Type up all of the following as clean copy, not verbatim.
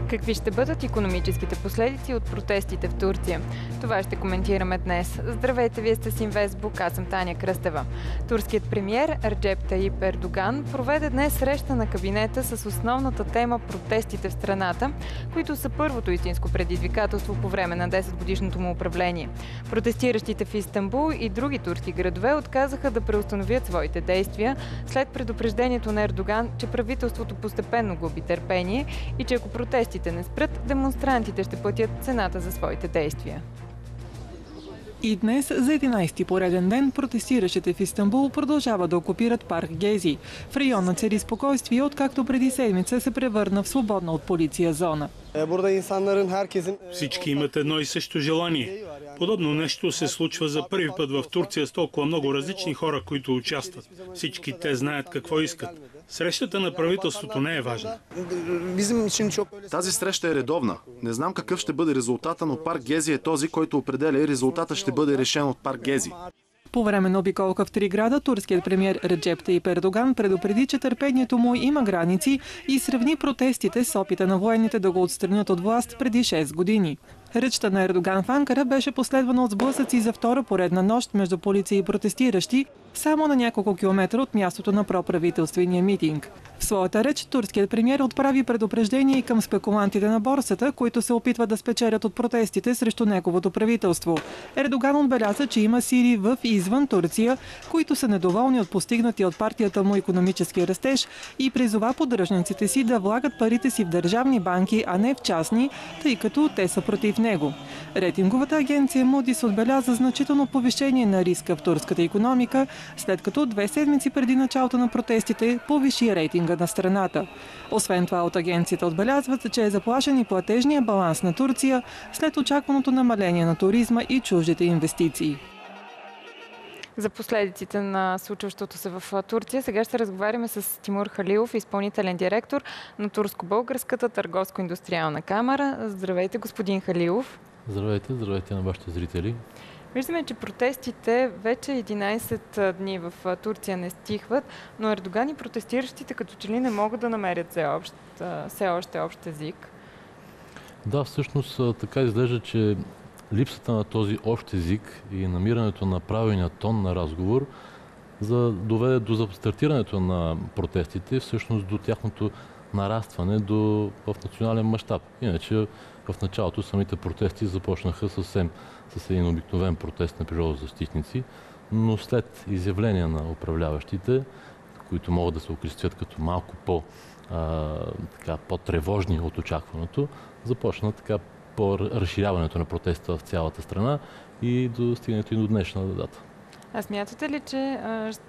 Какви ще бъдат икономическите последици от протестите в Турция? Това ще коментираме днес. Здравейте, вие сте с Инвестбук, аз съм Таня Кръстева. Турският премиер Реджеп Таип Ердоган проведе днес среща на кабинета с основната тема протестите в страната, които са първото истинско предизвикателство по време на 10-годишното му управление. Протестиращите в Истанбул и други турски градове отказаха да преустановят своите действия след предупреждението на Ердоган, че правителството постепенно губи търпение и че ако протестите не спрат, демонстрантите ще платят цената за своите действия. И днес, за 11-ти пореден ден, протестиращите в Истанбул продължават да окупират парк Гези. В района цари спокойствие, откакто преди седмица се превърна в свободна от полиция зона. Всички имат едно и също желание. Подобно нещо се случва за първи път в Турция с толкова много различни хора, които участват. Всички те знаят какво искат. Срещата на правителството не е важна. Тази среща е редовна. Не знам какъв ще бъде резултата, но парк Гези е този, който определя и резултата ще бъде решен от парк Гези. По време на обиколка в 3 града, турският премиер Реджеп Таип Ердоган предупреди, че търпението му има граници и сравни протестите с опита на военните да го отстранят от власт преди 6 години. Речта на Ердоган в Анкара беше последвана от сблъсъци за втора поредна нощ между полиция и протестиращи, само на няколко километра от мястото на проправителствения митинг. В своята реч турският премиер отправи предупреждение и към спекулантите на борсата, които се опитват да спечелят от протестите срещу неговото правителство. Ердоган отбеляза, че има сили в и извън Турция, които са недоволни от постигнати от партията му икономически растеж и призова поддръжниците си да влагат парите си в държавни банки, а не в частни, тъй като те са против него. Рейтинговата агенция Moody's отбеляза значително повишение на риска в турската икономика, след като 2 седмици преди началото на протестите повиши рейтинга на страната. Освен това, от агенцията отбелязват, че е заплашен и платежния баланс на Турция след очакваното намаление на туризма и чуждите инвестиции. За последиците на случващото се в Турция сега ще разговаряме с Тимур Халилов, изпълнителен директор на Турско-българската търговско-индустриална камара. Здравейте, господин Халилов. Здравейте, здравейте на вашите зрители. Виждаме, че протестите вече 11 дни в Турция не стихват, но Ердоган и протестиращите като че ли не могат да намерят все още общ език. Да, всъщност така изглежда, че липсата на този общ език и намирането на правилния тон на разговор доведе до стартирането на протестите, всъщност до тяхното нарастване в национален мащаб. Иначе в началото самите протести започнаха с един обикновен протест на природозащитници, но след изявления на управляващите, които могат да се окрестят като малко по-тревожни от очакваното, започна по разширяването на протеста в цялата страна и до стигането и до днешна дата. А смятате ли, че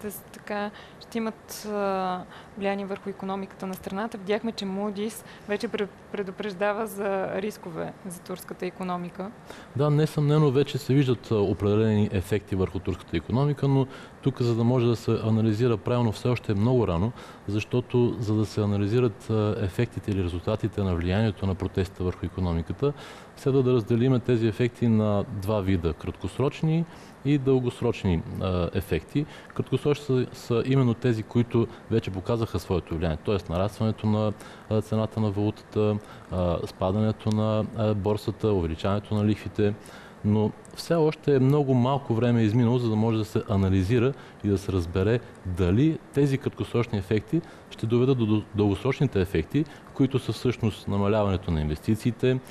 ще имат влияние върху икономиката на страната? Видяхме, че Moody's вече предупреждава за рискове за турската икономика. Да, несъмнено вече се виждат определени ефекти върху турската икономика, но тук, за да може да се анализира правилно, все още е много рано, защото за да се анализират ефектите или резултатите на влиянието на протеста върху икономиката, следва да разделим тези ефекти на 2 вида – краткосрочни и дългосрочни ефекти. Краткосрочни са именно тези, които вече показаха своето влияние, т.е. нарастването на цената на валутата, спадането на борсата, увеличаването на лихвите, но все още е много малко време изминало, за да може да се анализира и да се разбере дали тези краткосрочни ефекти ще доведат до дългосрочните ефекти, които са всъщност намаляването на инвестициите,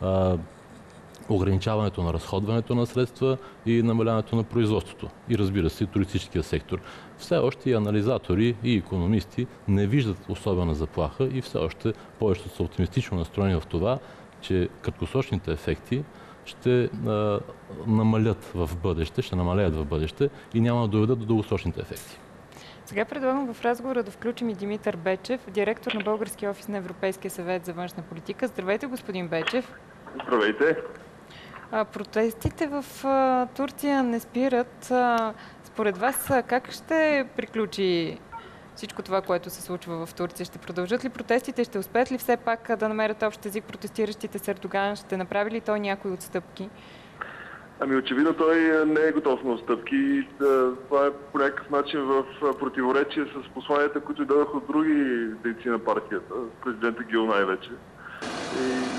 ограничаването на разходването на средства и намаляването на производството. И разбира се, туристическия сектор. Все още и анализатори и икономисти не виждат особена заплаха и все още повечето са оптимистично настроени в това, че краткосрочните ефекти ще намалеят в бъдеще и няма да доведат до дългосрочните ефекти. Сега предлагам в разговора да включим и Димитър Бечев, директор на Българския офис на Европейския съвет за външна политика. Здравейте, господин Бечев. Здравейте. Протестите в Турция не спират. Според вас как ще приключи всичко това, което се случва в Турция? Ще продължат ли протестите? Ще успеят ли все пак да намерят общ език протестиращите с Ердоган? Ще направи ли той някои отстъпки? Очевидно той не е готов на отстъпки. Това е по някакъв начин в противоречие с посланията, които дадоха от други дейци на партията, президента Гюл най-вече. И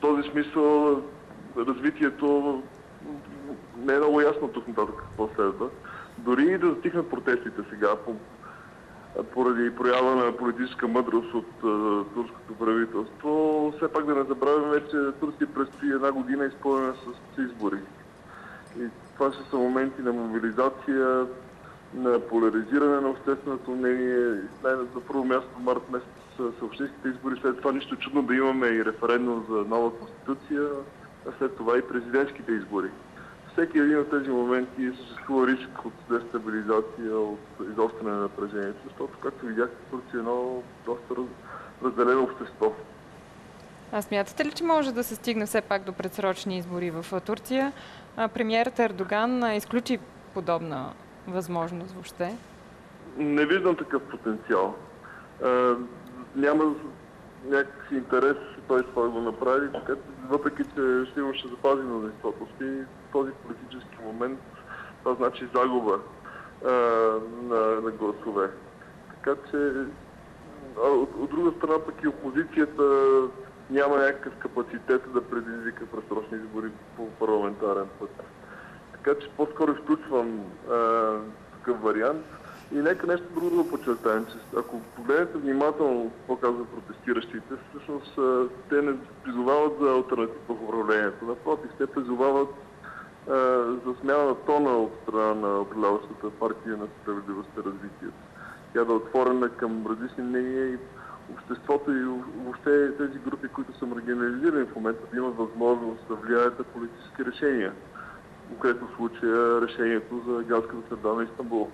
този смисъл развитието не е много ясно тук нататък какво следва. Дори и да затихнат протестите сега, поради проява на политическа мъдрост от турското правителство, все пак да не забравяме, че Турция предстои една година изпълнена с избори. И това ще са моменти на мобилизация, на поляризиране на общественото мнение. На първо място март месец са общинските избори, след това нищо чудно да имаме и референдум за нова конституция, а след това и президентските избори. Всеки един от тези моменти съществува риск от дестабилизация, от изостряне на напрежението, защото, както видяхте, Турция е едно доста разделено общество. А смятате ли, че може да се стигне все пак до предсрочни избори в Турция? Премиерът Ердоган изключи подобна възможност въобще? Не виждам такъв потенциал. Няма някакъв интерес той това да го направи, въпреки че ще запази мнозинството си. В този политически момент това значи загуба на гласове. Така че от друга страна пък и опозицията няма някакъв капацитет да предизвика предсрочни избори по парламентарен път. Така че по-скоро изключвам такъв вариант. И нека нещо друго да подчертаем, че ако погледнете внимателно какво казват протестиращите, всъщност те не призовават за алтернатива в управлението. Напротив, те призовават за смяна на тона от страна на управляващата партия на справедливостта и развитието. Тя да е отворена към различни мнения и обществото и въобще тези групи, които са маргинализирани в момента, да имат възможност да влияят на политически решения. Конкретно в случая решението за газската среда на Истанбул.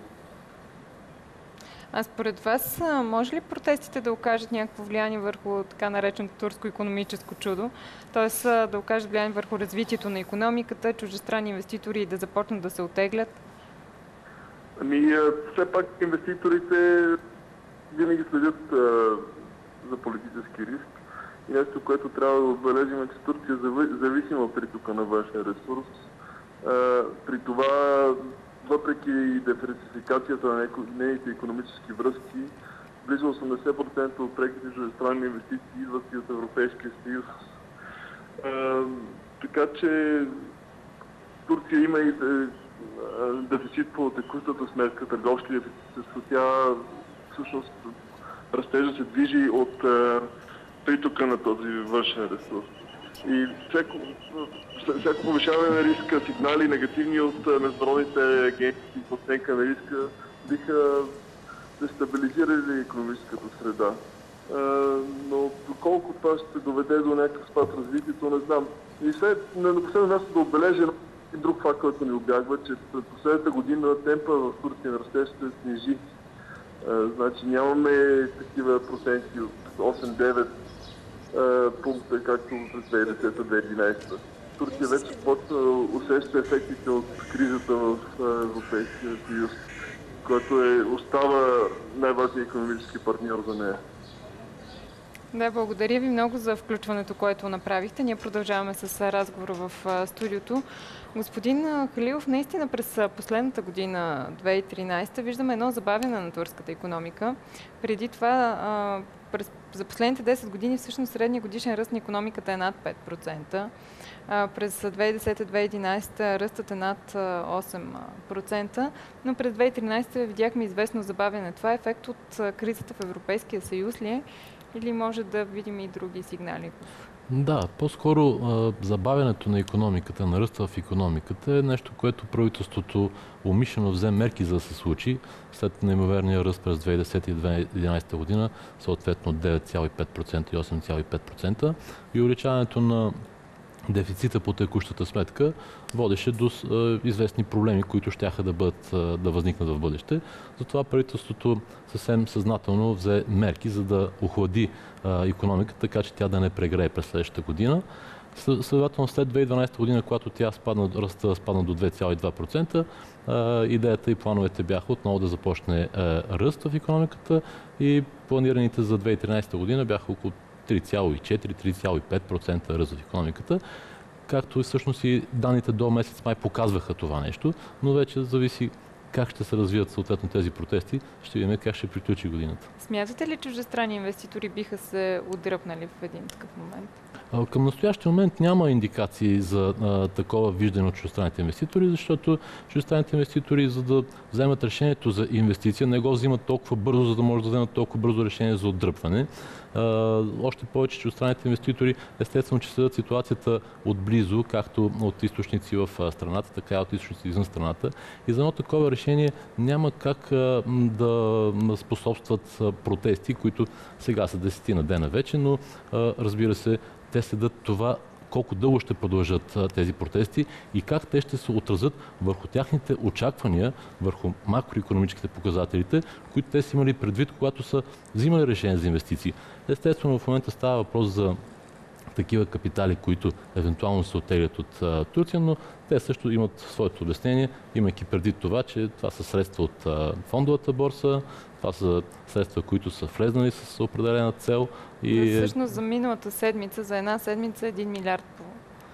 А според вас, може ли протестите да окажат някакво влияние върху така нареченото турско икономическо чудо? Т.е. да окажат влияние върху развитието на икономиката, чуждестранни инвеститори да започнат да се оттеглят? Все пак инвеститорите винаги следят за политически риск. И нещо, което трябва да отбележим, е, че Турция е зависима от притока на външен ресурс. При това, въпреки диверсификацията на нейните икономически връзки, близо 80% от преките чуждестранни инвестиции идват и от Европейския съюз. Така че Турция има и дефицит по текущата сметка, търговски дефицит, тя всъщност растежа се движи от притока на този външен ресурс. И всяко повишаване на риска, сигнали негативни от международните агенции по оценка на риска биха дестабилизирали икономическата среда. Но доколко това ще доведе до някакъв спад в развитието, не знам. И на последно място да отбележа и друг факт, който ни обягва, че през последната година темпа в Турция на растеж ще се снижи. Значи нямаме такива проценти от 8-9 пункта, както през 2010-2011. Турция вече почва да усеща ефектите от кризата в Европейския съюз, който остава най-важният икономически партньор за нея. Да, благодаря ви много за включването, което направихте. Ние продължаваме с разговора в студиото. Господин Халилов, наистина през последната година, 2013, виждаме едно забавяне на турската икономика. Преди това, за последните 10 години, всъщност средния годишен ръст на икономиката е над 5%. През 2010-2011 ръстът е над 8%, но през 2013 видяхме известно забавяне. Това е ефект от кризата в Европейския съюз ли е? Или може да видим и други сигнали? Да, по-скоро забавянето на икономиката, на ръста в икономиката е нещо, което правителството умишлено взе мерки за да се случи след неимоверния ръст през 2010 и 2011 година, съответно 9,5% и 8,5%, и увеличаването на дефицита по текущата сметка водеше до известни проблеми, които щяха да възникнат в бъдеще. Затова правителството съвсем съзнателно взе мерки, за да охлади икономиката, така че тя да не прегрее през следващата година. Следователно, след 2012 година, когато ръста спадна до 2,2%, идеята и плановете бяха отново да започне ръст в икономиката и планираните за 2013 година бяха около 3,4-3,5% ръст в икономиката, както и всъщност и данните до месец май показваха това нещо, но вече зависи как ще се развият съответно тези протести, ще видим как ще приключи годината. Смятате ли, чуждестранни инвеститори биха се отдръпнали в един такъв момент? Към настоящия момент няма индикации за такова виждане от чуждестранните инвеститори, защото чуждестранните инвеститори, за да вземат решението за инвестиция, не го взимат толкова бързо, за да може да вземат толкова бързо решение за отдръпване. Още повече чуждестранните инвеститори, естествено, че следят ситуацията отблизо, както от източници в страната, така и от източници извън страната. И за едно такова решение няма как да способстват протести, които сега са 10 на дена вече, но разбира се, те следят това колко дълго ще продължат тези протести и как те ще се отразят върху тяхните очаквания, върху макроекономическите показателите, които те са имали предвид, когато са взимали решения за инвестиции. Естествено, в момента става въпрос за такива капитали, които евентуално се оттеглят от Турция, но те също имат своето обяснение, имайки преди това, че това са средства от фондовата борса, това са средства, които са влезнали с определена цел. И всъщност за миналата седмица, за една седмица 1 милиард по...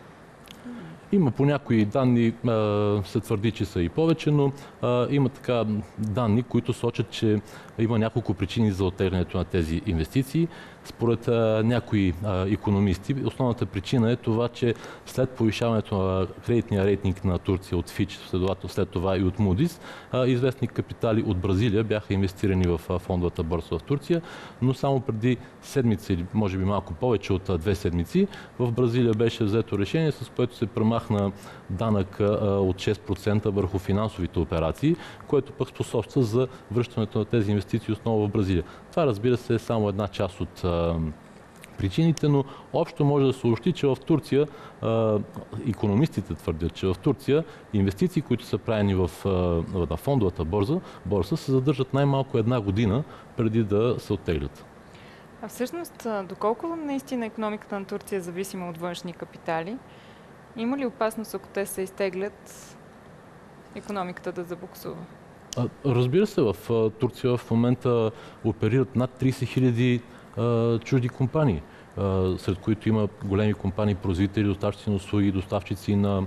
Има по някои данни, се твърди, че са и повече, но има така данни, които сочат, че има няколко причини за оттеглянето на тези инвестиции. Според някои икономисти, основната причина е това, че след повишаването на кредитния рейтинг на Турция от Фич, следователно след това и от Moody's, известни капитали от Бразилия бяха инвестирани в фондовата борса в Турция, но само преди седмица или може би малко повече от 2 седмици в Бразилия беше взето решение, с което се премахна данък от 6% върху финансовите операции, което пък способства за връщането на тези инвестиции основно в Бразилия. Това, разбира се, е само една част от причините, но общо може да се съобщи, че в Турция, икономистите твърдят, че в Турция инвестиции, които са правени в фондовата борса, се задържат най-малко 1 година преди да се оттеглят. А всъщност, доколко наистина икономиката на Турция е зависима от външни капитали? Има ли опасност, ако те се изтеглят, икономиката да забуксува? Разбира се, в Турция в момента оперират над 30 000 чужди компании, сред които има големи компании, производители, доставчици на услуги, доставчици на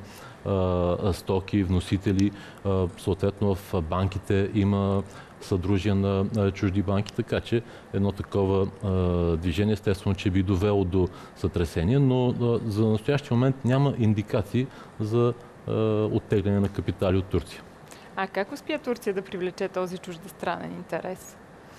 стоки, вносители. Съответно в банките има съдружия на чужди банки, така че едно такова движение естествено, че би довело до сътресение, но за настоящия момент няма индикации за оттегляне на капитали от Турция. А как успя Турция да привлече този чуждестранен интерес?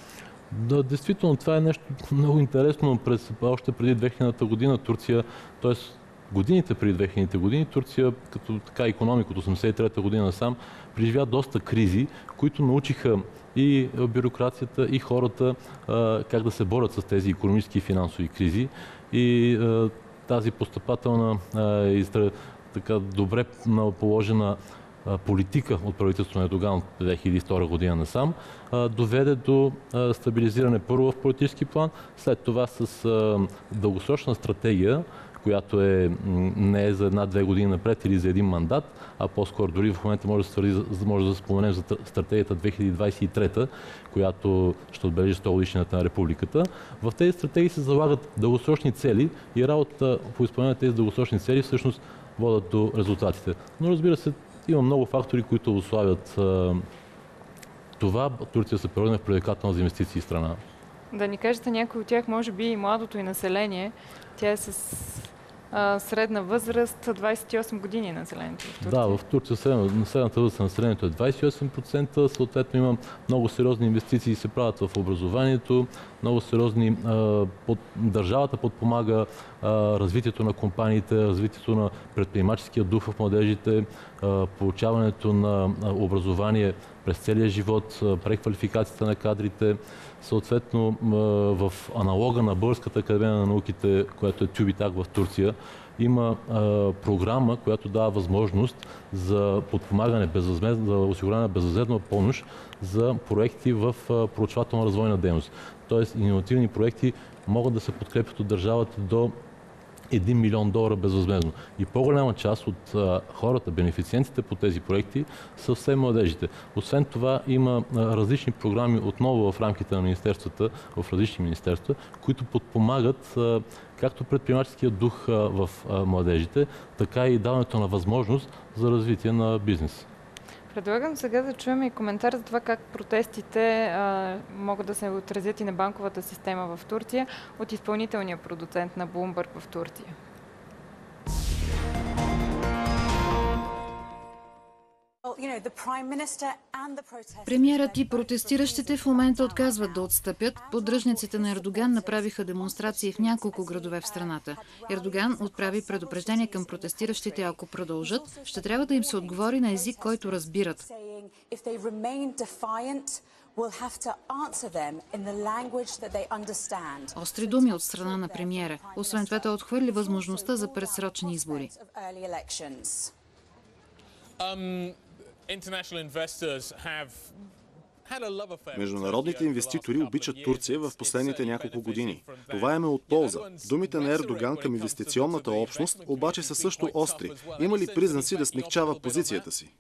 Да, действително, това е нещо много интересно. Още преди 2000-та година Турция, т.е. годините преди 2000-те години, Турция, като така икономика от 1983 година насам, преживя доста кризи, които научиха и бюрокрацията, и хората как да се борят с тези икономически и финансови кризи. И тази постъпателна и така добре положена политика от правителството на Ердоган от 2002 година насам доведе до стабилизиране първо в политически план, след това с дългосрочна стратегия, която не е за 1-2 години напред или за един мандат, а по-скоро дори в момента може да споменем за стратегията 2023, която ще отбележи 100 годишнината на републиката. В тези стратегии се залагат дългосрочни цели и работа по изпълнение на тези дългосрочни цели всъщност водят до резултатите. Но разбира се, има много фактори, които уславят това Турция се превърне в привлекателна за инвестиции в страна. Да ни кажете някой от тях, може би и младото и население. Тя е с средна възраст 28 години населението в Турция. Да, в Турция средната възраст на населението е 28%. Съответно има много сериозни инвестиции се правят в образованието, много сериозни държавата подпомага развитието на компаниите, развитието на предприемаческия дух в младежите, получаването на образование през целия живот, преквалификацията на кадрите. Съответно, в аналога на Българската академия на науките, която е TÜBİTAK в Турция, има програма, която дава възможност за подпомагане, за осигуряване на безвъзмездна помощ за проекти в проучвателно-развойна дейност. Тоест, иновативни проекти могат да се подкрепят от държавата до $1 милион безвъзмездно. И по-голяма част от хората, бенефициентите по тези проекти са все младежите. Освен това има различни програми отново в рамките на министерствата, в различни министерства, които подпомагат както предприемаческия дух в младежите, така и даването на възможност за развитие на бизнес. Предлагам сега да чуем и коментар за това как протестите могат да се отразят и на банковата система в Турция от изпълнителния продуцент на Bloomberg в Турция. Премиерът и протестиращите в момента отказват да отстъпят. Поддръжниците на Ердоган направиха демонстрации в няколко градове в страната. Ердоган отправи предупреждение към протестиращите, ако продължат, ще трябва да им се отговори на език, който разбират. Остри думи от страна на премиера. Освен това, той отхвърли възможността за предсрочни избори. Международните инвеститори обичат Турция в последните няколко години. Това им е от полза. Думите на Ердоган към инвестиционната общност обаче са също остри. Има ли признаци да смекчава позицията си?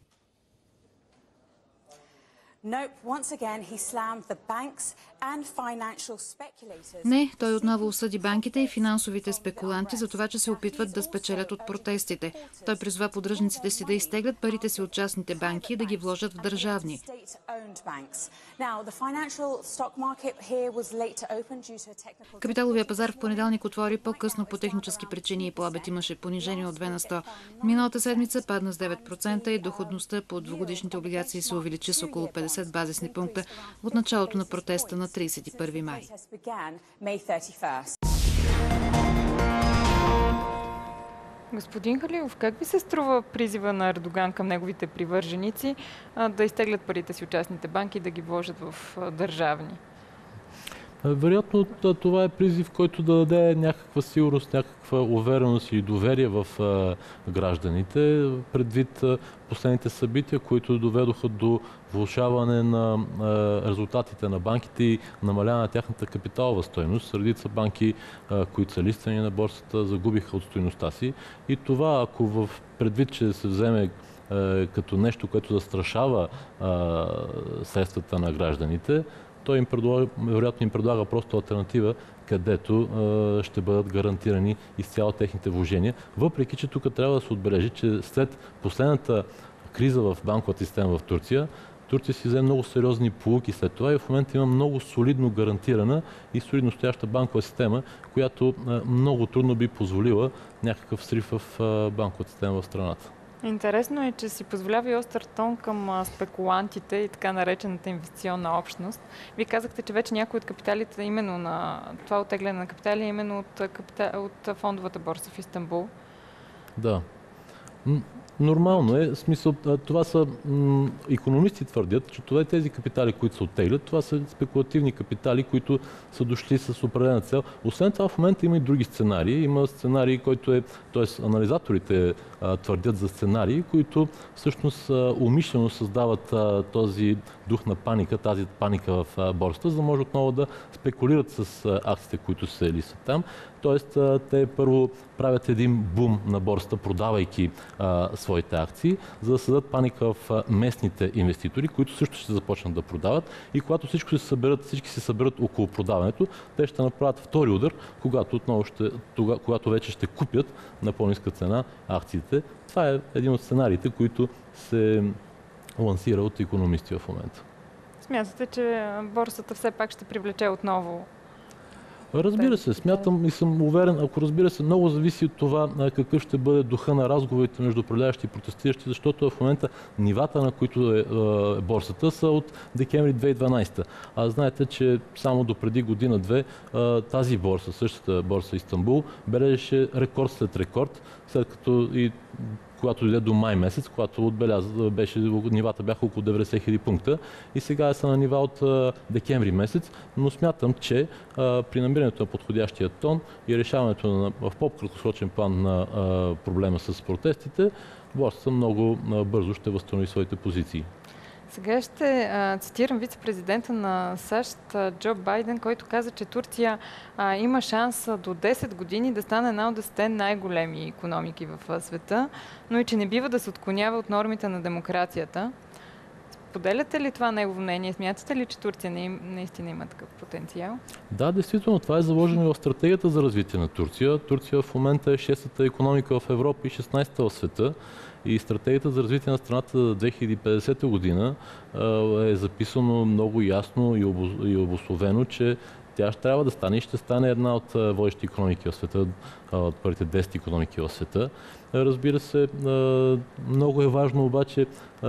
Не, той отново осъди банките и финансовите спекуланти за това, че се опитват да спечелят от протестите. Той призова поддръжниците си да изтеглят парите си от частните банки и да ги вложат в държавни. Капиталовия пазар в понеделник отвори по-късно по технически причини и по обед имаше понижение от 2 на 100. Миналата седмица падна с 9% и доходността по двугодишните облигации се увеличи с около 50 базисни пункта от началото на протеста на 31 май. Господин Халилов, как ви се струва призива на Ердоган към неговите привърженици да изтеглят парите си от частните банки и да ги вложат в държавни? Вероятно това е призив, който да даде някаква сигурност, някаква увереност и доверие в гражданите, предвид последните събития, които доведоха до влошаване на резултатите на банките и намаляване на тяхната капиталова стойност. Редица банки, които са листени на борсата, загубиха от стойността си. И това, ако в предвид, че се вземе като нещо, което застрашава средствата на гражданите, той вероятно им предлага просто алтернатива, където ще бъдат гарантирани изцяло техните вложения. Въпреки че тук трябва да се отбележи, че след последната криза в банковата система в Турция, Турция си взе много сериозни поуки след това и в момента има много солидно гарантирана и солидно стояща банкова система, която много трудно би позволила някакъв срив в банковата система в страната. Интересно е, че си позволява и остър тон към спекулантите и така наречената инвестиционна общност. Вие казахте, че вече някои от капиталите, именно на това оттегляне на капитали, именно от фондовата борса в Истанбул. Да. Нормално е. В смисъл, това са икономисти твърдят, че това е тези капитали, които се оттеглят. Това са спекулативни капитали, които са дошли с определена цел. Освен това, в момента има и други сценарии. Има сценарии, който е, т.е. анализаторите твърдят за сценарии, които всъщност умишлено създават този дух на паника, тази паника в борсата, за да може отново да спекулират с акциите, които се листят там. Тоест, те първо правят един бум на борсата, продавайки своите акции, за да създадат паника в местните инвеститори, които също ще започнат да продават. И когато всички се съберат около продаването, те ще направят втори удар, когато вече ще купят на по-ниска цена акциите. Това е един от сценариите, които се лансира от икономисти в момента. Смятате, че борсата все пак ще привлече отново? Разбира се, смятам и съм уверен, ако разбира се, много зависи от това какъв ще бъде духа на разговорите между управляващи и протестиращи, защото в момента нивата, на които е борсата, са от декември 2012. А знаете, че само до преди година-две тази борса, същата борса Истанбул, бележеше рекорд след рекорд, след като и когато дойде до май месец, когато нивата бяха около 90 000 пункта и сега са на нива от декември месец, но смятам, че при намирането на подходящия тон и решаването в по-краткосрочен план на проблема с протестите, борсата много бързо ще възстанови своите позиции. Сега ще цитирам вице-президента на САЩ Джо Байден, който каза, че Турция има шанс до 10 години да стане една от 10 най-големи икономики в света, но и че не бива да се отклонява от нормите на демокрацията. Споделяте ли това негово мнение? Смятате ли, че Турция наистина има такъв потенциал? Да, действително, това е заложено в стратегията за развитие на Турция. Турция в момента е 6-та икономика в Европа и 16-та в света. И стратегията за развитие на страната за 2050 година е записано много ясно и обусловено, че тя ще трябва да стане и ще стане една от водещите икономики в света, от първите 10 икономики в света. Разбира се, много е важно обаче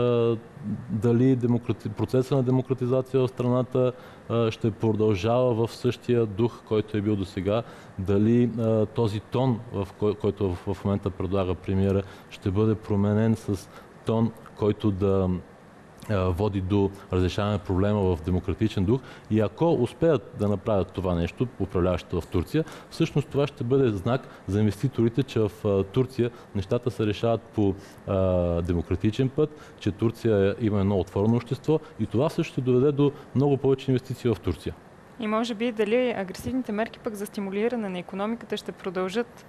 дали процеса на демократизация в страната ще продължава в същия дух, който е бил досега, дали този тон, който в момента предлага премиера, ще бъде променен с тон, който да води до разрешаване на проблема в демократичен дух. И ако успеят да направят това нещо, управляващите в Турция, всъщност това ще бъде знак за инвеститорите, че в Турция нещата се решават по демократичен път, че Турция има едно отворено общество и това също ще доведе до много повече инвестиции в Турция. И може би дали агресивните мерки пък за стимулиране на икономиката ще продължат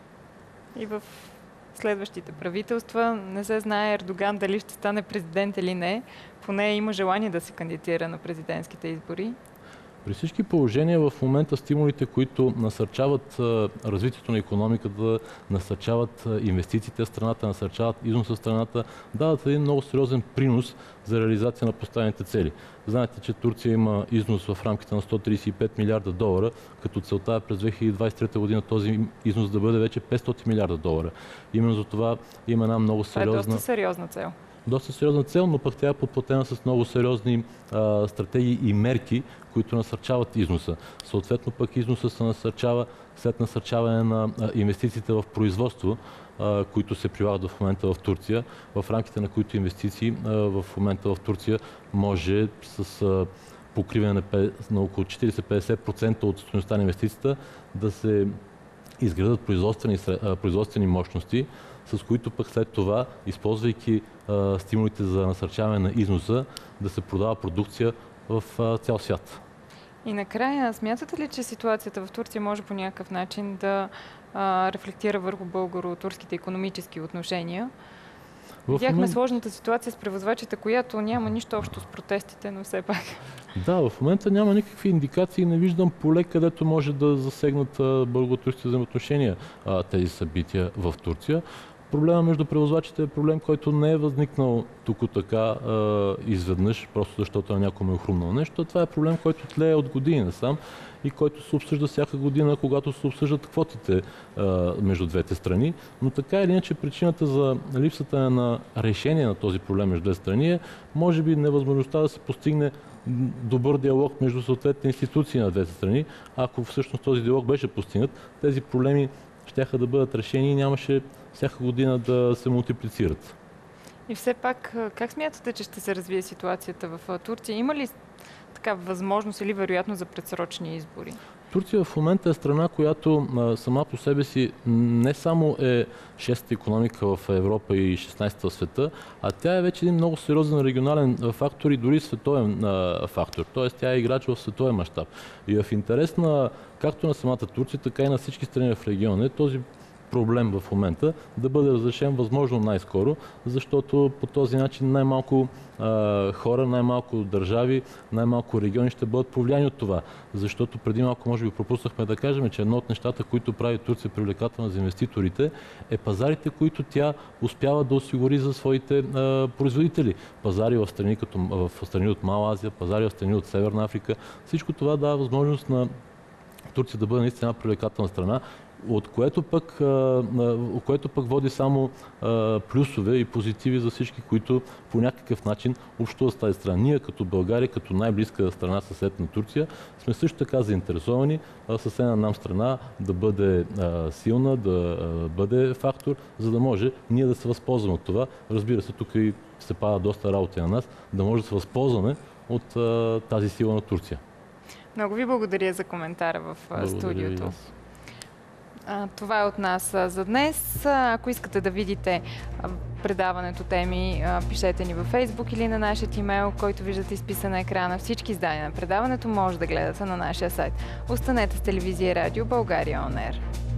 и в следващите правителства. Не се знае Ердоган дали ще стане президент или не. Поне има желание да се кандидатира на президентските избори. При всички положения в момента стимулите, които насърчават развитието на икономиката, насърчават инвестициите в страната, насърчават износа в страната, дават един много сериозен принос за реализация на поставените цели. Знаете, че Турция има износ в рамките на 135 милиарда долара, като целта е през 2023 година този износ да бъде вече 500 милиарда долара. Именно за това има една много сериозна... Това е доста сериозна цел. Доста сериозна цел, но пък тя е подплатена с много сериозни стратегии и мерки, които насърчават износа. Съответно пък износа се насърчава след насърчаване на инвестициите в производство, които се прилагат в момента в Турция, в рамките на които инвестиции в момента в Турция може с покриване на около 40-50% от стойността на инвестицията да се изградат производствени мощности, с които пък след това, използвайки стимулите за насърчаване на износа, да се продава продукция в цял свят. И накрая, смятате ли, че ситуацията в Турция може по някакъв начин да рефлектира върху българо-турските икономически отношения? Видяхме сложната ситуация с превозвачите, която няма нищо общо с протестите, но все пак. Да, в момента няма никакви индикации, не виждам поле, където може да засегнат българо-турските взаимоотношения тези събития в Турция. Проблема между превозвачите е проблем, който не е възникнал тук така изведнъж, просто защото на някой е хрумнало нещо. Това е проблем, който тлее от години насам и който се обсъжда всяка година, когато се обсъждат квотите между двете страни. Но така или иначе причината за липсата на решение на този проблем между двете страни е, може би, невъзможността да се постигне добър диалог между съответните институции на двете страни. Ако всъщност този диалог беше постигнат, тези проблеми щяха да бъдат решени и нямаше всяка година да се мултиплицират. И все пак, как смятате, че ще се развие ситуацията в Турция? Има ли такава възможност или вероятност за предсрочни избори? Турция в момента е страна, която сама по себе си не само е 6-та икономика в Европа и 16-та в света, а тя е вече един много сериозен регионален фактор и дори световен фактор. Тоест тя е играч в световен мащаб. И в интерес на както на самата Турция, така и на всички страни в региона е този проблем в момента да бъде разрешен възможно най-скоро, защото по този начин най-малко хора, най-малко държави, най-малко региони ще бъдат повлияни от това. Защото преди малко може би пропуснахме да кажем, че едно от нещата, които прави Турция привлекателна за инвеститорите, е пазарите, които тя успява да осигури за своите производители. Пазари в страни от Мала Азия, пазари в страни от Северна Африка. Всичко това дава възможност на Турция да бъде наистина привлекателна страна, от което пък води само плюсове и позитиви за всички, които по някакъв начин общуват с тази страна. Ние като България, като най-близка страна съсед на Турция, сме също така заинтересовани съседна нам страна да бъде силна, да бъде фактор, за да може ние да се възползваме от това. Разбира се, тук и се пада доста работа на нас, да може да се възползваме от тази сила на Турция. Много ви благодаря за коментара в студиото. Това е от нас за днес. Ако искате да видите предаването теми, пишете ни във Фейсбук или на нашия имейл, който виждате изписан на екрана. Всички издания на предаването може да гледате на нашия сайт. Останете с телевизия и радио България On Air.